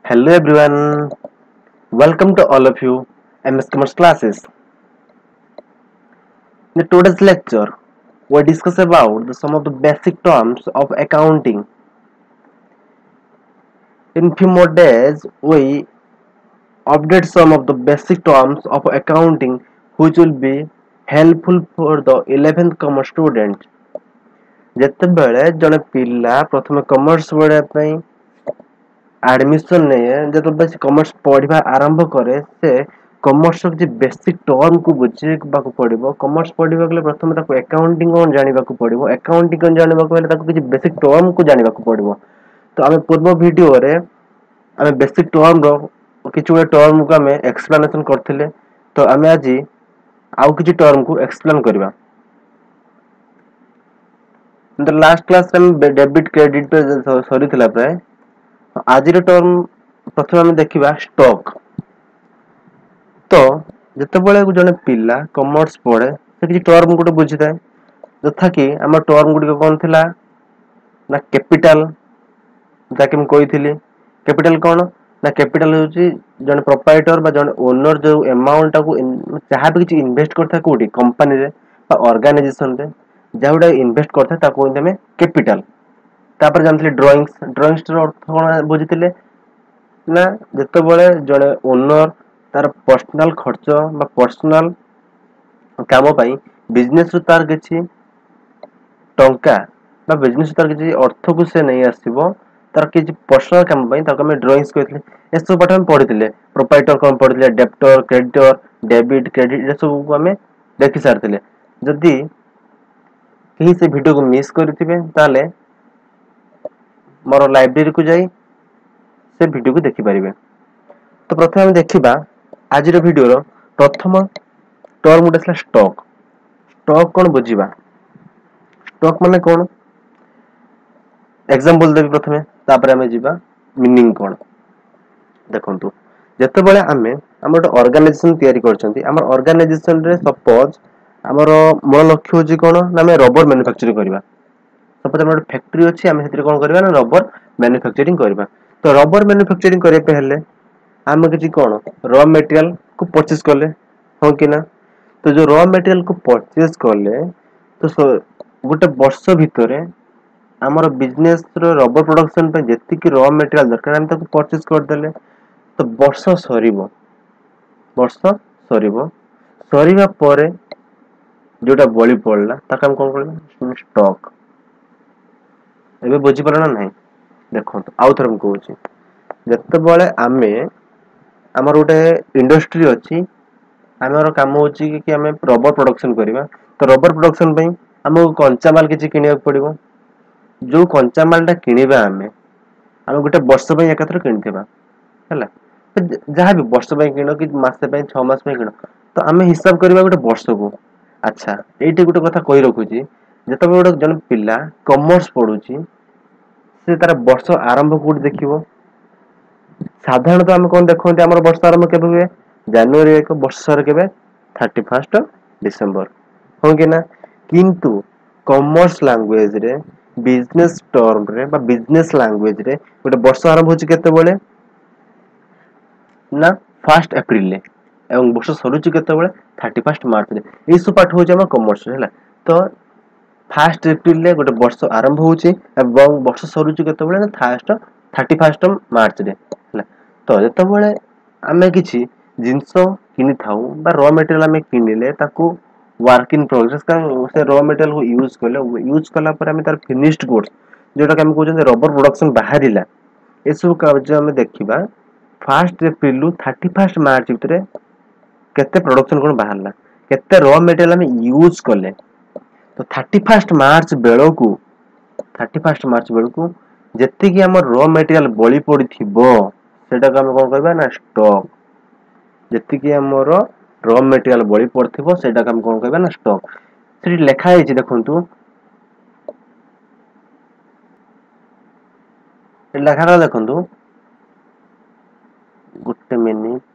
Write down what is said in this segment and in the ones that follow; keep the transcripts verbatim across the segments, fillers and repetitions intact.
Hello everyone, welcome to all of you M S Commerce classes. In today's lecture, we discuss about the, some of the basic terms of accounting. In few more days, we update some of the basic terms of accounting which will be helpful for the eleventh commerce student. ଯେତେବେଳେ ଜଣେ ପିଲା ପ୍ରଥମେ commerce ପଢ଼ିବା ପାଇଁ admission ନିଏ ଯେତେବେଳେ ସେ commerce ପଢିବା ଆରମ୍ଭ କରେ ସେ କମର୍ସର କିଛି ବେସିକ ଟର୍ମକୁ ବୁଝିବାକୁ ପଡିବ। କମର୍ସ ପଢିବାକୁ ହେଲେ ପ୍ରଥମେ ତାକୁ ଆକାଉଣ୍ଟିଂ କ'ଣ ଜାଣିବାକୁ ପଡିବ। ଆକାଉଣ୍ଟିଂ କ'ଣ ଜାଣିବାକୁ ହେଲେ ତାକୁ କିଛି ବେସିକ ଟର୍ମକୁ ଜାଣିବାକୁ ପଡିବ। ତ ଆମେ ପୂର୍ବ ଭିଡିଓରେ ଆମେ ବେସିକ ଟର୍ମର କିଛି ଗୋଟେ ଟର୍ମକୁ ଆମେ ଏକ୍ସପ୍ଲାନେସନ କରିଥିଲେ। ତ ଆମେ ଆଜି ଆଉ କିଛି ଟର୍ମକୁ ଏକ୍ସପ୍ଲେନ କରିବା। ତ ଲାଷ୍ଟ କ୍ଲାସରେ ଆମେ ଡେବିଟ କ୍ରେଡିଟ ସରିଥିଲା ପ୍ରାୟ। ଆଜିର ଟର୍ମ ପ୍ରଥମେ ଆମେ ଦେଖିବା ଷ୍ଟକ୍। ତ ଯେତେବେଳେ ଜଣେ ପିଲା କମର୍ସ ପଢେ ସେ କିଛି ଟର୍ମ ଗୋଟେ ବୁଝିଥାଏ, ଯଥା କି ଆମ ଟର୍ମ ଗୁଡ଼ିକ କ'ଣ ଥିଲା ନା କ୍ୟାପିଟାଲ, ଯାହାକି ମୁଁ କହିଥିଲି। କ୍ୟାପିଟାଲ କ'ଣ ନା କ୍ୟାପିଟାଲ ହେଉଛି ଜଣେ ପ୍ରୋପ୍ରାଇଟର ବା ଜଣେ ଓନର ଯେଉଁ ଆମାଉଣ୍ଟଟାକୁ ଯାହା ବି କିଛି ଇନଭେଷ୍ଟ କରିଥାଏ କୋଉଠି କମ୍ପାନୀରେ ବା ଅର୍ଗାନାଇଜେସନରେ ଯାହାଗୁଡ଼ା ଇନଭେଷ୍ଟ କରିଥାଏ ତାକୁ କୁହନ୍ତି ଆମେ କ୍ୟାପିଟାଲ। ତାପରେ ଜାଣିଥିଲେ ଡ୍ରଇଂସ। ଡ୍ରଇଂସର ଅର୍ଥ କ'ଣ ବୁଝିଥିଲେ ନା ଯେତେବେଳେ ଜଣେ ଓନର ତାର ପର୍ସନାଲ ଖର୍ଚ୍ଚ ବା ପର୍ସନାଲ କାମ ପାଇଁ ବିଜନେସରୁ ତାର କିଛି ଟଙ୍କା ବା ବିଜନେସ ତାର କିଛି ଅର୍ଥକୁ ସେ ନେଇ ଆସିବ ତାର କିଛି ପର୍ସନାଲ କାମ ପାଇଁ, ତାକୁ ଆମେ ଡ୍ରଇଂସ କହିଥିଲେ। ଏସବୁ ପାଠ ଆମେ ପଢିଥିଲେ। ପ୍ରୋପ୍ରାଇଟର କ'ଣ ପଢିଥିଲେ, ଡେପ୍ଟର, କ୍ରେଡିଟର, ଡେବିଟ, କ୍ରେଡିଟ ଏସବୁକୁ ଆମେ ଦେଖି ସାରିଥିଲେ। ଯଦି କେହି ସେ ଭିଡିଓକୁ ମିସ୍ କରିଥିବେ ତାହେଲେ ମୋର ଲାଇବ୍ରେରୀକୁ ଯାଇ ସେ ଭିଡିଓକୁ ଦେଖିପାରିବେ। ତ ପ୍ରଥମେ ଆମେ ଦେଖିବା ଆଜିର ଭିଡିଓର ପ୍ରଥମ ଟର୍ମ ଗୋଟେ ଥିଲା ଷ୍ଟକ୍। ଷ୍ଟକ୍ କ'ଣ ବୁଝିବା। ଷ୍ଟକ୍ ମାନେ କ'ଣ ଏକ୍ସାମ୍ପଲ ଦେବି ପ୍ରଥମେ, ତାପରେ ଆମେ ଯିବା ମିନିଂ କ'ଣ। ଦେଖନ୍ତୁ, ଯେତେବେଳେ ଆମେ ଆମର ଗୋଟେ ଅର୍ଗାନାଇଜେସନ ତିଆରି କରିଛନ୍ତି, ଆମର ଅର୍ଗାନାଇଜେସନରେ ସପୋଜ ଆମର ମୂଳ ଲକ୍ଷ୍ୟ ହେଉଛି କ'ଣ ନା ଆମେ ରବର ମ୍ୟାନୁଫ୍ୟାକ୍ଚରିଂ କରିବା। ସପୋଜ ଆମର ଗୋଟେ ଫ୍ୟାକ୍ଟ୍ରି ଅଛି, ଆମେ ସେଥିରେ କ'ଣ କରିବା ନା ରବର ମ୍ୟାନୁଫ୍ୟାକ୍ଚରିଂ କରିବା। ତ ରବର ମ୍ୟାନୁଫ୍ୟାକ୍ଚରିଂ କରିବା ପାଇଁ ହେଲେ ଆମେ କିଛି କ'ଣ ର ମେଟେରିଆଲକୁ ପରଚେଜ କଲେ, ହଁ କି ନା। ତ ଯୋଉ ର ମେଟେରିଆଲକୁ ପରଚେଜ କଲେ ତ ଗୋଟେ ବର୍ଷ ଭିତରେ ଆମର ବିଜନେସର ରବର ପ୍ରଡକ୍ସନ ପାଇଁ ଯେତିକି ର ମେଟେରିଆଲ ଦରକାର ଆମେ ତାକୁ ପରଚେଜ କରିଦେଲେ। ତ ବର୍ଷ ସରିବ ବର୍ଷ ସରିବ ସରିବା ପରେ ଯୋଉଟା ବଳି ପଡିଲା ତାକୁ ଆମେ କ'ଣ କରିବା ଷ୍ଟକ୍। ଏବେ ବୁଝିପାରିଲ ନା ନାହିଁ। ଦେଖନ୍ତୁ ଆଉ ଥରେ ମୁଁ କହୁଛି, ଯେତେବେଳେ ଆମେ ଆମର ଗୋଟେ ଇଣ୍ଡଷ୍ଟ୍ରି ଅଛି, ଆମର କାମ ହଉଛି କି ଆମେ ରବର ପ୍ରଡକ୍ସନ କରିବା। ତ ରବର ପ୍ରଡକ୍ସନ ପାଇଁ ଆମକୁ କଞ୍ଚାମାଲ କିଛି କିଣିବାକୁ ପଡିବ। ଯୋଉ କଞ୍ଚାମାଲଟା କିଣିବା ଆମେ ଆମେ ଗୋଟେ ବର୍ଷ ପାଇଁ ଏକାଥରେ କିଣିଥିବା ହେଲା। ଯାହାବି ବର୍ଷ ପାଇଁ କିଣ କି ମାସେ ପାଇଁ ଛଅ ମାସ ପାଇଁ କିଣ, ତ ଆମେ ହିସାବ କରିବା ଗୋଟେ ବର୍ଷକୁ। ଆଚ୍ଛା, ଏଇଠି ଗୋଟେ କଥା କହି ରଖୁଛି, ଯେତେବେଳେ ଗୋଟେ ଜଣେ ପିଲା କମର୍ସ ପଢୁଛି ସେ ତାର ବର୍ଷ ଆରମ୍ଭ କୋଉଠି ଦେଖିବ। ସାଧାରଣତଃ ଆମେ କ'ଣ ଦେଖନ୍ତି, ଆମର ବର୍ଷ ଆରମ୍ଭ କେବେ ହୁଏ ଜାନୁଆରୀ ଏକ, ବର୍ଷରେ କେବେ ଥାର୍ଟି ଫାର୍ଷ୍ଟ ଡିସେମ୍ବର, ହଁ କି ନା। କିନ୍ତୁ କମର୍ସ ଲାଙ୍ଗୁଏଜରେ ବିଜନେସ ଟର୍ମରେ ବା ବିଜନେସ ଲାଙ୍ଗୁଏଜରେ ଗୋଟେ ବର୍ଷ ଆରମ୍ଭ ହେଉଛି କେତେବେଳେ ନା ଫାର୍ଷ୍ଟ ଏପ୍ରିଲରେ, ଏବଂ ବର୍ଷ ସରୁଛି କେତେବେଳେ ଥାର୍ଟି ଫାର୍ଷ୍ଟ ମାର୍ଚ୍ଚରେ। ଏଇସବୁ ପାଠ ହେଉଛି ଆମର କମର୍ସରେ ହେଲା। ତ ଫାର୍ଷ୍ଟ ଏପ୍ରିଲରେ ଗୋଟେ ବର୍ଷ ଆରମ୍ଭ ହେଉଛି ଏବଂ ବର୍ଷ ସରୁଛି କେତେବେଳେ ନା ଫାର୍ଷ୍ଟ ଥାର୍ଟି ଫାର୍ଷ୍ଟ ମାର୍ଚ୍ଚରେ ହେଲା। ତ ଯେତେବେଳେ ଆମେ କିଛି ଜିନିଷ କିଣିଥାଉ ବା ର ମେଟେରିଆଲ ଆମେ କିଣିଲେ ତାକୁ ୱାର୍କ ଇନ୍ ପ୍ରୋଗ୍ରେସ, ସେ ର ମେଟେରିଆଲକୁ ୟୁଜ କଲେ ୟୁଜ କଲା ପରେ ଆମେ ତାର ଫିନିଶ୍ଡ ଗୁଡ୍ସ ଯୋଉଟାକି ଆମେ କହୁଛନ୍ତି ରବର ପ୍ରଡକ୍ସନ ବାହାରିଲା, ଏସବୁ କାର୍ଯ୍ୟ ଆମେ ଦେଖିବା ଫାର୍ଷ୍ଟ ଏପ୍ରିଲରୁ ଥାର୍ଟି ଫାର୍ଷ୍ଟ ମାର୍ଚ୍ଚ ଭିତରେ କେତେ ପ୍ରଡକ୍ସନ କ'ଣ ବାହାରିଲା, କେତେ ର ମେଟେରିଆଲ ଆମେ ୟୁଜ କଲେ। ତ ଥାର୍ଟି ଫାର୍ଷ୍ଟ ମାର୍ଚ୍ଚ ବେଳକୁ ଥାର୍ଟି ଫାର୍ଷ୍ଟ ମାର୍ଚ୍ଚ ବେଳକୁ ଯେତିକି ଆମର ର ମେଟେରିଆଲ ବଳି ପଡିଥିବ ସେଟାକୁ ଆମେ କ'ଣ କରିବା ନା ଷ୍ଟକ୍। ଯେତିକି ଆମର ର ମେଟେରିଆଲ ବଳି ପଡିଥିବ ସେଇଟାକୁ ଆମେ କ'ଣ କରିବା ନା ଷ୍ଟକ୍। ସେଠି ଲେଖା ହେଇଛି ଦେଖନ୍ତୁ, ଲେଖାଟା ଦେଖନ୍ତୁ ଗୋଟେ minute.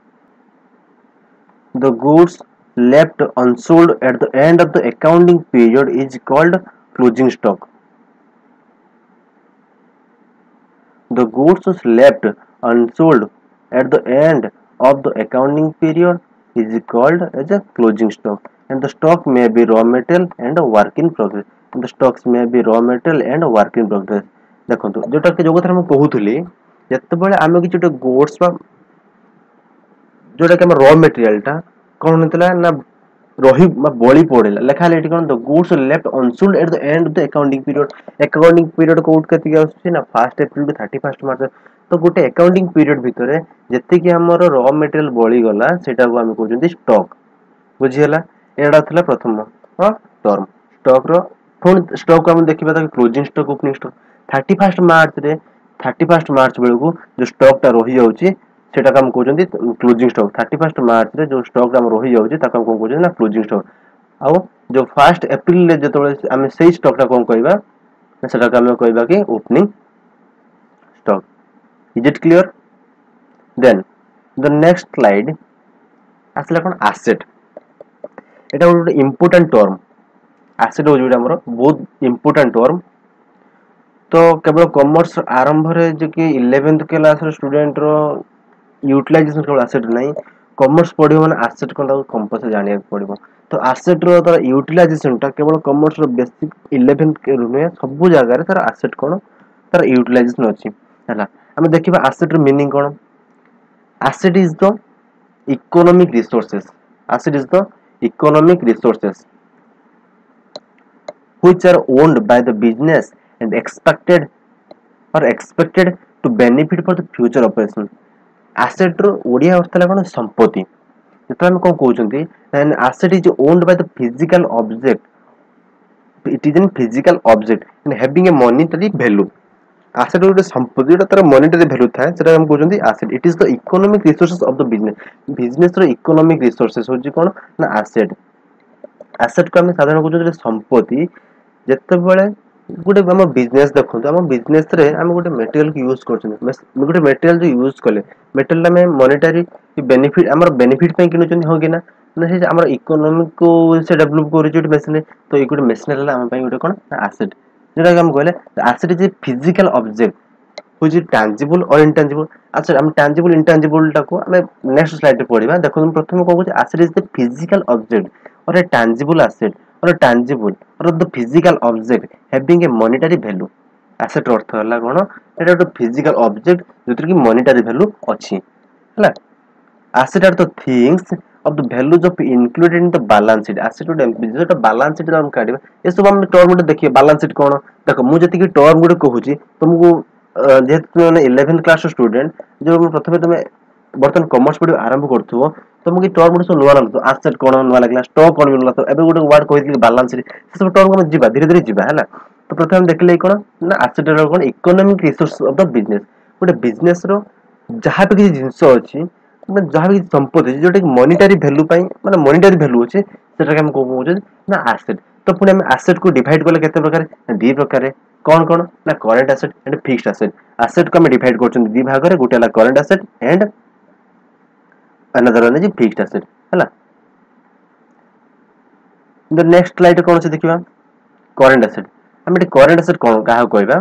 The goods left unsold at the end of the accounting period is called closing stock. The goods left unsold at the end of the accounting period is called as a closing stock, and the stock may be raw material and a work in progress. And the stocks may be raw material and a work in progress. ଦେଖନ୍ତୁ ଯୋଉଟା କି ଯୋଉ କଥା ମୁଁ କହୁଥିଲି ଯେତେବେଳେ ଆମେ କିଛି ଗୋଟେ ଗୁଡ୍ସ ବା जोटा कि रॉ मटेरियल टा कौन होता ना रही बड़ी पड़ेगा लेखा एटी कौन the goods left unsold at the end of the accounting period accounting period कोड केति आछी ना first April to thirty first March तो गोटे अकाउंटिंग पीरियड भितर जति कि हमर रॉ मटेरियल बळी गला सेटा को हम कहउछंती स्टॉक बुझियला एडा थला प्रथम हां टर्म स्टॉक रो फोन स्टॉक को हम देखिबा त closing stock opening stock thirty first March रे थर्टी फर्स्ट मार्च बेलू जो स्टॉक टा रही जाउची सेटा हम कहउछंती closing stock thirty first March रे जो स्टॉक हम रही जाउची ताका हम कहउछंती ना क्लोजिंग स्टॉक आउ जो फर्स्ट अप्रैल रे जतोले हम सेही स्टॉक टा कोन कहबा सेटा हम कहबा कि opening stock is it clear then the next slide आसला कोन एसेट एटा गोटे इंपोर्टेंट टर्म एसेट हो जोटा हमर बहुत इंपोर्टेंट टर्म तो केवल कॉमर्स आरंभ रे जे कि इलेवेंथ क्लास रो स्टूडेंट रो यूटिलाइजेशन केवल एसेट नहीं कॉमर्स पढियो माने एसेट कोन ताको कंपल्सरी जानिया पड़िबो तो एसेट रो तार यूटिलाइजेशन टा केवल कॉमर्स रो बेसिक इलेवेंथ के रुमे सब जगह रे तार एसेट कोन तार यूटिलाइजेशन अछि हला हम देखिबा एसेट रो मीनिंग कोन asset is the economic resources asset is the economic resources which are owned by the business and expected or expected to benefit for the future operation asset ro odia अर्थ ला कोन संपत्ति जेतो हम कोन कहउचंती an asset is owned by the physical object it is a physical object and having a monetary value asset गोटे संपत्ति जोटा तार monetary value थाए सेटा हम कहउचंती asset it is the economic resources of the business business row economic resources होची कोन ना asset asset को हम साधारण कहउचंती संपत्ति जत्ते बेले गोटे हम बिजनेस देखो हम बिजनेस रे हम गोटे मटेरियल की यूज करछन गोटे मटेरियल जो यूज कले मटेरियल में मॉनेटरी बेनिफिट हमर बेनिफिट पे किनुचन हो कि ना ना से हमर इकोनॉमिक को से डेवलप करि जोटे मशीन तो एक गोटे मशीन ला हम पे गोटे कोन एसेट जेटा हम कहले asset is physical object which is tangible और इनटैंजिबल अच्छा हम टैंजिबल इनटैंजिबल टा को हम नेक्स्ट स्लाइड पे पढिबा देखो हम प्रथम कहू जे asset is the physical object और a tangible asset or a tangible or the physical object having a monetary value asset अर्थ हला कोन एटा तो physical object जोतर की monetary value अछि हला asset are the things of the values of included in the balance sheet asset और जो balance sheet हम काढिबा ए सब हम टर्म गुटे देखिए balance sheet कोन देखो मु जति की टर्म गुटे कहूची तुमको जेहेतु तुम इलेवेंथ क्लास स्टूडेंट जो प्रथमे तुम बर्तन कॉमर्स पढि आरंभ करथुओ तुम की टर्म गुटे नुवा लागतो एसेट कोन नुवा लागला स्टॉक कोन नुवा लागतो एबे गुटे वर्ड कहितली बैलेंस शीट से सब टर्म को जिबा धीरे धीरे जिबा हैला तो प्रथम देखले कोन ना एसेट रो कोन economic resource of the business गुटे बिजनेस रो जहा पे किसी जिंस अछि माने जहा भी संपत्ति जोटे मॉनेटरी वैल्यू पई माने मॉनेटरी वैल्यू अछि सेटा के हम को कहू ना एसेट तो पुणे हम एसेट को डिवाइड करले केते प्रकार दी प्रकार कौन कौन ना current asset and fixed asset asset को हम डिवाइड करछन दी भाग रे गुटे ला current asset and another one is fixed asset हला the next slide कोन से देखिबा current asset हम एटी current asset कोन काहा कहबा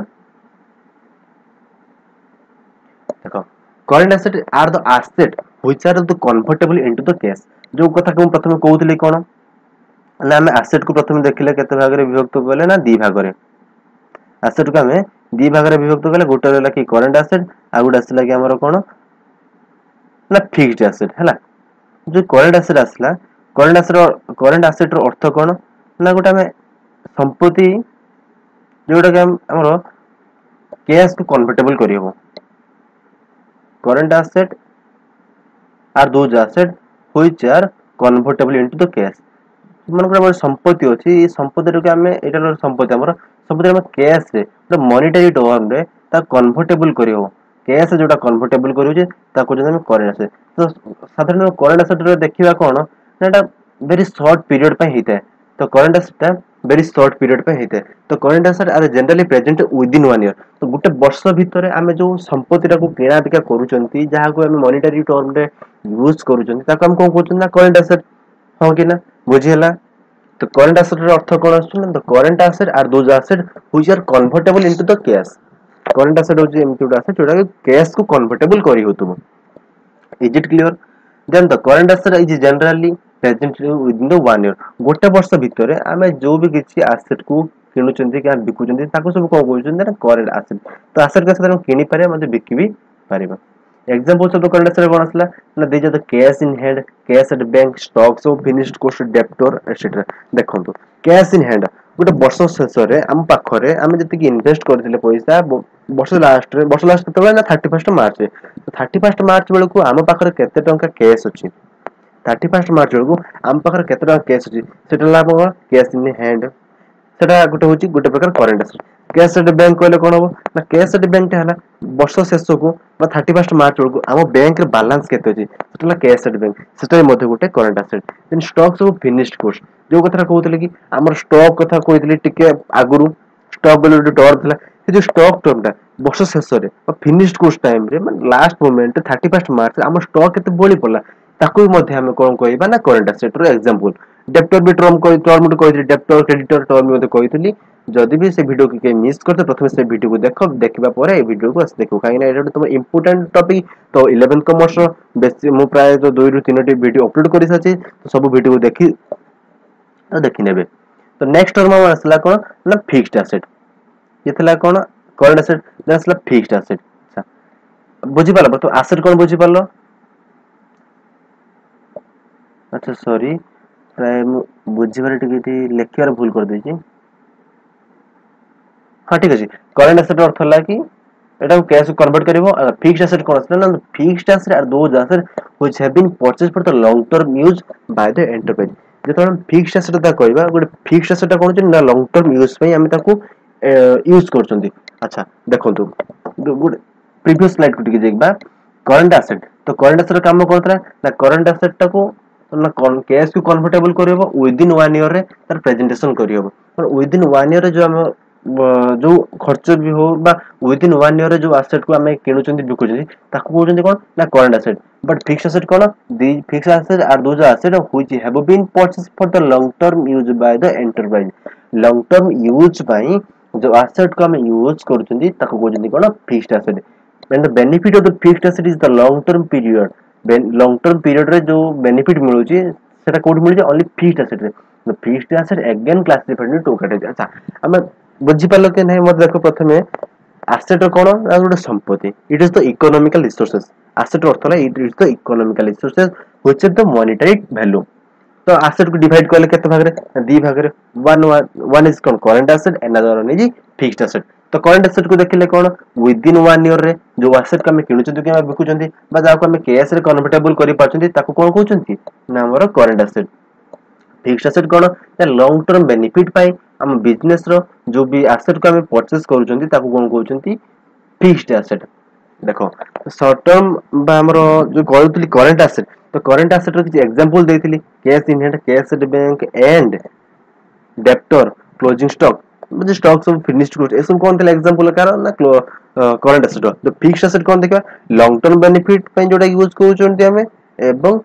देखो current asset are the asset which are the convertible into the cash जो कथा को प्रथम कहउतली कोन ना हम asset को प्रथम देखिले केते भाग रे विभक्त करले ना दी भाग रे asset को हमें दी भाग रे विभक्त करले गोटे ला कि current asset आ गुटे असला कि हमर कोन ना फिक्स्ड एसेट हैला जो करंट एसेट आसला करंट एसेट करंट एसेट रो अर्थ कोन ना गोटा में संपत्ति जोटा के हमरो कैश को कन्वर्टेबल करियो current asset are those asset which are convertible into the cash मन को संपत्ति अछि ई संपत्ति रो के हमें एटा संपत्ति हमरो संपत्ति हम कैश रे मॉनेटरी टर्म रे ता कन्वर्टेबल करियो कैश जोटा कन्वर्टेबल करू जे ताको जे हम करंट एसेट तो साधारण करंट एसेट रे देखिबा कोन एटा वेरी शॉर्ट पीरियड पे हिते तो current asset very short period पे हिते तो current asset are generally present within one year तो गुटे वर्ष भितर हम जो संपत्ति रा को किना बिका करूचंती जहा को हम मॉनेटरी टर्म रे यूज करूचंती ताको हम कोन कहउचन ना करंट एसेट हो कि ना बुझियला तो करंट एसेट रो अर्थ कोन आछन the current asset are those asset which are convertible into the cash current asset होची एमती गुटा एसेट जोटा कैश को कन्वर्टेबल करी होतबो is it clear then the current asset is generally present within the one year गोटे वर्ष भितर आमे जो भी किछि एसेट को किनुचंती कि बिकुचंती ताको सब को कहउचंती ना करंट एसेट तो एसेट के साथ किनि पारे म्हणजे बिकि भी पारिबा examples of the current asset कोन असला ना these are the cash in hand cash at bank stocks of finished cost debtor etcetera देखंतु कैश इन हैंड गोटे वर्ष शेष रे हम पाखरे हम जति कि इन्वेस्ट करथिले पैसा वर्ष लास्ट रे वर्ष लास्ट तो ना थर्टी फर्स्ट मार्च रे थर्टी फर्स्ट मार्च बेल को हम पाखरे केते टंका कैश अछि थर्टी फर्स्ट मार्च बेल को हम पाखरे केते टंका कैश अछि सेटा लाभ कैश इन हैंड सेटा गोटे होची गोटे प्रकार current asset cash at bank कहले कोन हो ना कैश एट बैंक हला वर्ष शेष को ना थर्टी फर्स्ट मार्च को हम बैंक रे बैलेंस केते अछि सेटा कैश एट बैंक सेटा मध्ये गोटे current asset then stocks of finished course जो कथा कहउतले कि हमर स्टॉक कथा कहइतले टिके आगुरु स्टॉक बेल गोटे टर्म थला से जो स्टॉक टर्मटा वर्ष शेष रे फिनिश्ड कोर्स टाइम रे मतलब last moment thirty first March हमर स्टॉक केते बोली पड़ला ताकू मध्ये हम कोन कहइबा ना करंट एसेट रो एग्जांपल डेप्टर भी टर्म कोइ टर्म तो कहइतली डेप्टर क्रेडिटर टर्म मध्ये कहइतली जदि भी से वीडियो के मिस करते प्रथम से वीडियो को देखो देखिबा परे ए वीडियो को देखो काई ना एटा तुम इंपोर्टेंट टॉपिक तो इलेवन कॉमर्स बेसी मु प्राय तो दो रु तीन टी वीडियो अपलोड करि साची तो सब वीडियो को देखि तो देखि नेबे तो नेक्स्ट टर्म असला कोन ना फिक्स्ड एसेट ये थला कोन करंट एसेट देन असला फिक्स्ड एसेट अच्छा बुझि पालो तो एसेट कोन बुझि पालो अच्छा सॉरी प्राय बुझिबार टिके लेखिबार भूल कर देछि हां ठीक अछि करंट एसेट अर्थ हला कि एटा कैश कन्वर्ट करबो फिक्स्ड एसेट कोन असला ना fixed asset are those asset which have been purchase for the long term use by the enterprise जेतो हम फिक्स्ड एसेट ता कहबा गोटे फिक्स्ड एसेट कोन छै ना लॉन्ग टर्म यूज पई हम ताको यूज करचंदी अच्छा देखंतु गुड प्रीवियस स्लाइड को टिके देखबा करंट एसेट तो करंट एसेट काम करतरा ना करंट एसेट टाको ना कैश को कन्वर्टेबल करबो विद इन वन ईयर रे तार प्रेजेंटेशन करियो पर विद इन वन ईयर रे जो हम जो खर्च भी हो बा विद इन वन ईयर रे जो एसेट को हमें किनुचंदी बिकुचंदी ताको कहउचंदी कोन ना current asset but fixed asset कोन the fixed asset are those asset which have been purchase for the long term use by the enterprise long term use पई जो एसेट को हम यूज करचंदी ताको कहउचंदी कोन fixed asset and the benefit of the fixed asset is the long term period long term period रे जो बेनिफिट मिलुची सेटा कोड मिलुची ओनली फिक्स्ड एसेट रे the fixed asset again classified in two category अच्छा हम बुझी पालो के नहीं मत देखो प्रथमे एसेट कोन ना गोटे संपत्ति it is the economical resources asset अर्थ है it is the economical resources which is the monetary value तो एसेट को डिवाइड करले केते भाग रे दी भाग रे वन वन इज कोन current asset another one is fixed asset तो करंट एसेट को देखिले कोन विद इन वन ईयर रे जो एसेट का हम किनुचंती कि हम बिकुचंती बा जाको हम कैश रे कन्वर्टेबल करि पाचंती ताको कोन कहउचंती ना हमर करंट एसेट फिक्स्ड एसेट कोन ना लॉन्ग टर्म बेनिफिट पाई हम बिजनेस रो जो भी एसेट को हम परचेज करूचंती ताको कोन कहउचंती फिक्स्ड एसेट देखो शॉर्ट टर्म बा हमरो जो कहउतली करंट एसेट तो करंट एसेट रो किछ एग्जांपल देइतली cash in hand cash at bank and debtor closing stock म्हणजे स्टॉक्स ऑफ फिनिश्ड गुड्स एसम कोन तले एग्जांपल कारण ना current asset the fixed asset कोन देखबा लॉन्ग टर्म बेनिफिट पे जोटा यूज करूचंती हमें एवं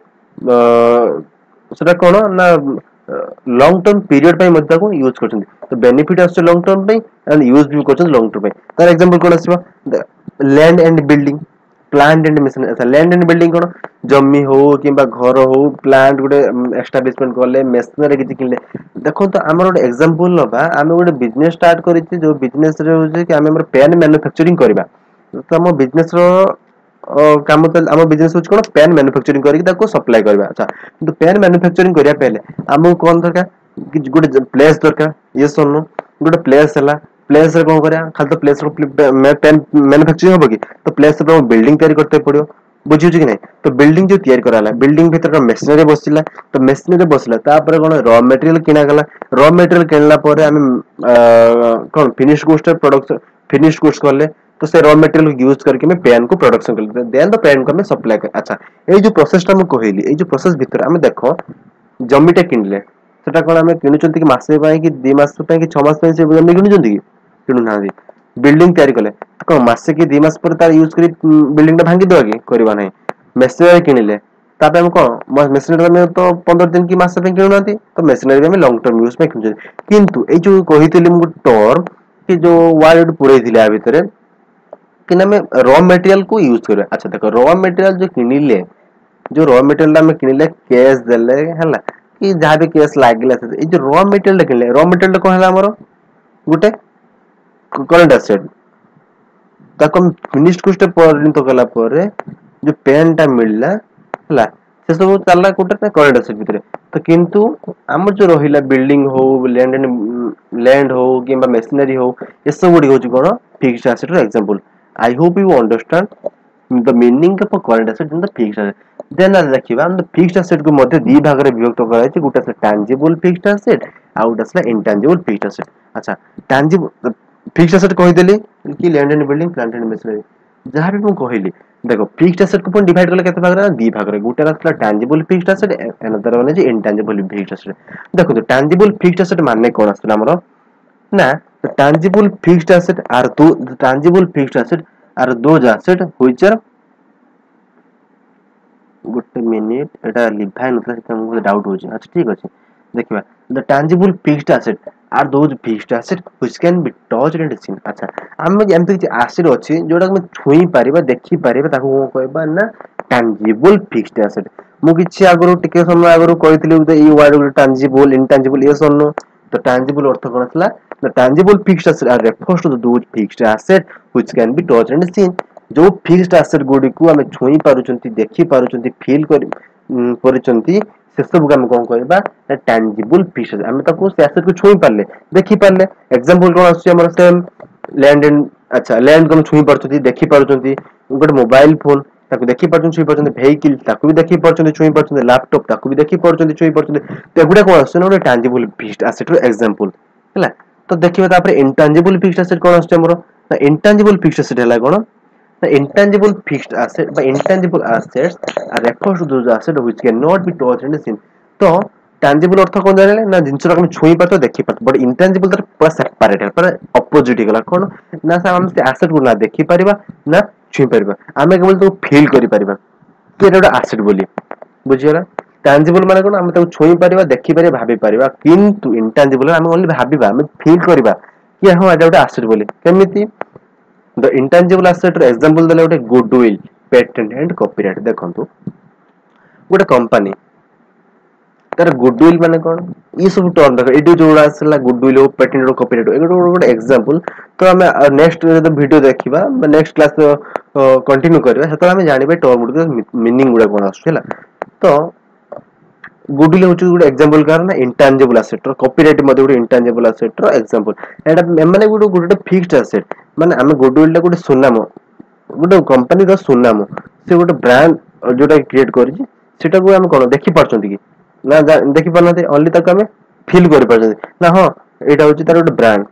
सेटा कोन ना लॉन्ग टर्म पीरियड पे मध्य को यूज करचंती तो बेनिफिट आसे लॉन्ग टर्म पे एंड यूज भी करचंती लॉन्ग टर्म पे तार एग्जांपल कोन आसीबा land and building plant and machine अच्छा लैंड एंड बिल्डिंग कोन जमी हो किबा घर हो प्लांट गुडे एस्टैब्लिशमेंट करले मशीनरी किछि किनले देखो तो हमर गोटे एग्जांपल लबा हम गोटे बिजनेस स्टार्ट करिछि जो बिजनेस रे होजे कि हम पेन मैन्युफैक्चरिंग करबा तो हम बिजनेस रो काम तो हम बिजनेस होछ कोन पेन मैन्युफैक्चरिंग करी ताको सप्लाई करबा अच्छा तो पेन मैन्युफैक्चरिंग करिया पहले हम कोन दरकार कि गोटे प्लेस दरकार ये सुनो गोटे प्लेस हला प्लेस रे कोन करिया खाली तो प्लेस रो पेन मैन्युफैक्चरिंग होबो कि तो प्लेस रो बिल्डिंग तैयारी करते पड़ियो बुझियो कि नहीं तो बिल्डिंग जो तैयारी कराला बिल्डिंग भीतर का मशीनरी बसिला तो मशीनरी बसला तापर कोन रॉ मटेरियल किना गला रॉ मटेरियल किनला परे हम कोन finish goods product finish goods करले तो से रॉ मटेरियल यूज करके मैं पेन को प्रोडक्शन करले देन द पेन को मैं सप्लाई कर अच्छा ए जो प्रोसेस टा मैं कहली ए जो प्रोसेस भीतर हम देखो जमीटा किनले सेटा कोन हम किनुचंती कि मासे पई कि दो मास पई कि छह मास पई से जमी किनुचंती कि किनु नादी बिल्डिंग तैयारी कले कोन मासे कि दो मास पर तार यूज करी बिल्डिंग टा भांगी देबा कि करबा नै मशीनरी किनिले तापे हम कोन मशीनरी में तो पंद्रह दिन की मास पे किनु नाती तो मशीनरी में लॉन्ग टर्म यूज पे किनु किंतु ए जो कहितली मु टर्म कि जो वार्ड पुरै दिले आ भितरे कि ना रॉ मटेरियल को यूज करबा। अच्छा देखो रॉ मटेरियल जो किनिले जो रॉ मटेरियल हम किनिले कैश देले हला कि जहां भी कैश लागिला ए जो रॉ मटेरियल किनिले रॉ मटेरियल कोन हला हमरो गुटे करंट एसेट ताको फिनिश्ड गुड्स परिणत कला परे जो पेन टा मिलला हला से सब चलला कोटे करंट एसेट भितरे। तो किंतु हमर जो रहिला बिल्डिंग हो लैंड लैंड हो किबा मशीनरी हो ए सब गुडी होची कोन फिक्स्ड एसेट रो example. I hope you understand the meaning of current asset in the fixed asset. Then आज देखिबा हम फिक्स्ड एसेट को मध्ये दी भाग रे विभक्त करा छै गुटे से टैंजिबल फिक्स्ड एसेट आ गुटे से इंटैंजिबल फिक्स्ड एसेट। अच्छा टैंजिबल फिक्स्ड एसेट कहि देली कि land and building plant and machinery जहां भी मु कहिली देखो फिक्स्ड एसेट को डिवाइड करले केते भाग रे दी भाग रे गुटे रास्ता tangible fixed asset another one is intangible fixed asset. देखो तो टैंजिबल फिक्स्ड एसेट माने कोन असला हमरो ना tangible fixed asset are those tangible fixed asset are those asset which are गुटे मिनिट एटा लिखाय नथला से हमको डाउट हो छै। अच्छा ठीक अछि देखिबा the tangible fixed asset are those fixed asset which can be touched and seen. अच्छा हम एमति कि एसेट अछि जोडा हम छुई परिबा देखि परिबा ताको को कहबा ना टैंजिबल फिक्स्ड एसेट। मु किछि आगरो टिके समय आगरो कहितली ई वर्ड टैंजिबल इंटैंजिबल ये सन्नो तो टैंजिबल अर्थ कोन थला the tangible fixed asset are refers to those fixed asset which can be touched and seen. जो फिक्स्ड एसेट गुडी को हम छुई पारुचंती देखि पारुचंती फील कर परिचंती से सब को हम कोन कहबा टैंजिबल फिक्स्ड हम ताको से एसेट को छुई पारले देखि पारले। एग्जांपल कोन आछी हमर सेम लैंड एंड अच्छा लैंड को हम छुई पारुचंती देखि पारुचंती गुड मोबाइल फोन ताको देखि पारुचंती छुई पारुचंती व्हीकल ताको भी देखि पारुचंती छुई पारुचंती लैपटॉप ताको भी देखि पारुचंती छुई पारुचंती तो एगुडा कोन आछी ना टैंजिबल फिक्स्ड एसेट रो एग्जांपल हला। तो देखिबा तापर इंटैंजिबल फिक्स्ड एसेट कोन आछी हमरो इंटैंजिबल फिक्स्ड एसेट हला कोन the intangible fixed asset by intangible assets are refers to those assets which cannot be touched and seen। तो tangible अर्थ कोन जाने ना जिंस हम छुई पातो देखि पातो बट intangible तर पूरा सेपरेट है पूरा ऑपोजिट गला कोन ना से हम से एसेट को ना देखि परिबा ना छुई परिबा हमें केवल तो फील करि परिबा कि एटा एसेट बोली बुझियला। tangible माने कोन हम तो छुई परिबा देखि परिबा भाबी परिबा किंतु intangible हम ओनली भाबिबा हम फील करिबा कि हां एटा एसेट बोली केमिति। The intangible asset रो एग्जांपल देले गोटे गुडविल पेटेंट एंड कॉपीराइट। देखंतु गोटे कंपनी तार गुडविल माने कोन ई सब टर्म देखो एडी जोडा असला गुडविल हो पेटेंट रो कॉपीराइट एगो गोटे एग्जांपल। तो हम नेक्स्ट जो वीडियो देखिबा नेक्स्ट क्लास कंटिन्यू करबा सेतो हम जानिबे टर्म गुड मीनिंग गुडा कोन आछला। तो गुडविल होची गोटे एग्जांपल कारण ना इंटैंजिबल एसेट रो कॉपीराइट मध्ये गोटे इंटैंजिबल एसेट रो एग्जांपल। एटा माने गोटे गोटे फिक्स्ड एसेट माने हम गुडविल ला गोटे सुनाम गोटे कंपनी रो सुनाम से गोटे ब्रांड जोटा क्रिएट करिछि सेटा को हम कोन देखि पारछंती कि ना देखि पारनाते ओनली तक हम फील करि पारछंती ना हां एटा होची तार गोटे ब्रांड।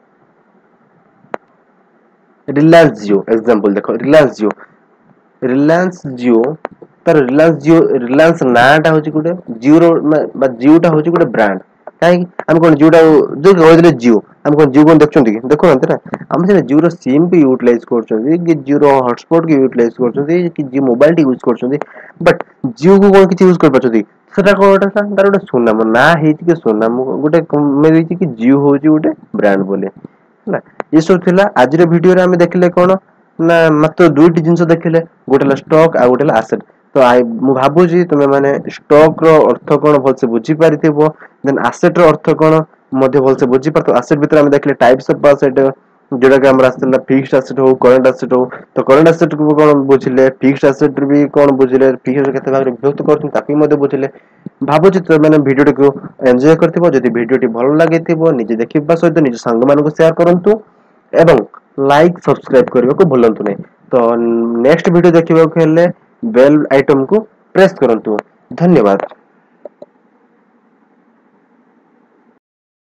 रिलायंस जियो एग्जांपल देखो रिलायंस जियो रिलायंस जियो तार रिलायंस जियो रिलायंस नाटा होची गोटे जियो रो बा जियोटा होची गोटे ब्रांड काहे हम कोन जियोटा जो कहले जियो हम कोन जियो कोन देखछंती कि देखो ना हम से जियो रो सिम भी यूटिलाइज करछंती कि जियो रो हॉटस्पॉट के यूटिलाइज करछंती कि जियो मोबाइल टी यूज करछंती बट जियो को कोन किछ यूज कर पाछंती सेटा कोटा सा तार गोटे सुनाम ना हेति के सुनाम गोटे मेरी कि जियो होची गोटे ब्रांड बोले हला। ये सब थिला आज रे वीडियो रे हम देखले कोन ना मात्र दुईटी जिंस देखले गोटेला स्टॉक आ गोटेला एसेट। तो आई मु भाबु जी तुमे माने स्टॉक रो अर्थ कोन भल से बुझी पारिथिबो देन एसेट रो अर्थ कोन मध्ये भल से बुझी पारतो। एसेट भीतर हम देखले टाइप्स ऑफ एसेट जोडा के हमरा आस्तला फिक्स्ड एसेट हो करंट एसेट हो तो करंट एसेट को कोन बुझिले फिक्स्ड एसेट भी कोन बुझिले फिक्स्ड केते भाग रे विभक्त करथुन ताकि मध्ये बुझिले। भाबु जी तुमे माने वीडियो को एन्जॉय करथिबो जदि वीडियो टी भल लागिथिबो निजे देखिबा सहित निज संग मान को शेयर करंतु एवं लाइक सब्सक्राइब करबा को भूलंतु नै। तो नेक्स्ट वीडियो देखिबा को हेले बेल आइटम को प्रेस करंतु। धन्यवाद।